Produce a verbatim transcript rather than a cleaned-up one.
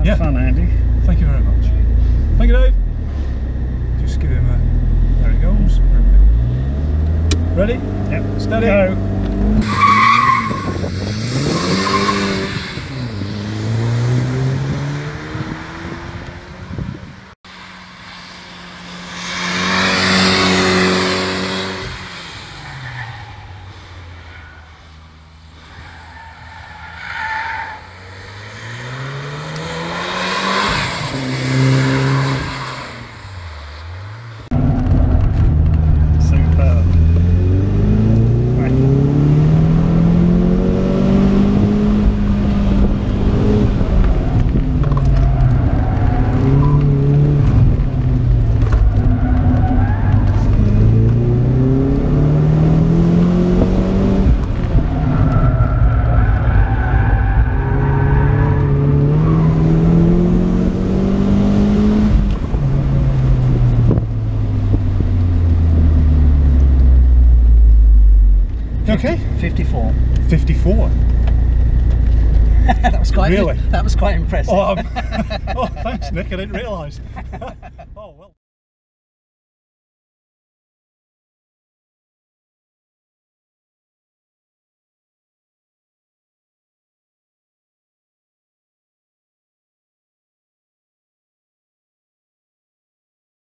yeah. fun, Andy. Thank you very much. Thank you, Dave. Just give him a... There he goes. Ready? Yep. Steady. Go. Okay. fifty-four. fifty-four. That was quite. Really? That was quite impressive. Oh, um, oh, thanks, Nick. I didn't realise.